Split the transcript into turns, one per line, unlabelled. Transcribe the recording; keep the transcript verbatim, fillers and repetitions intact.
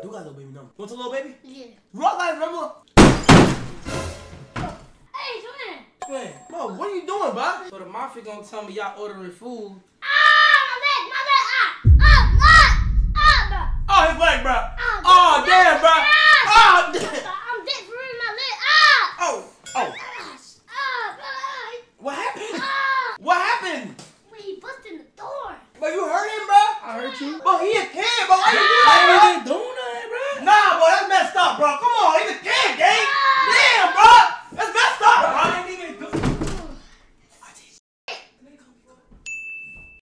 do got a little baby number. Want a little baby?
Yeah.
Rock life number.
Hey, come here.
Man, bro, what are you doing, bro? So the mafia gonna tell me y'all ordering food.
Ah, my leg, my leg. Ah, ah, ah, ah, bro.
Oh, his leg, bro.
Ah,
Oh, damn, bro.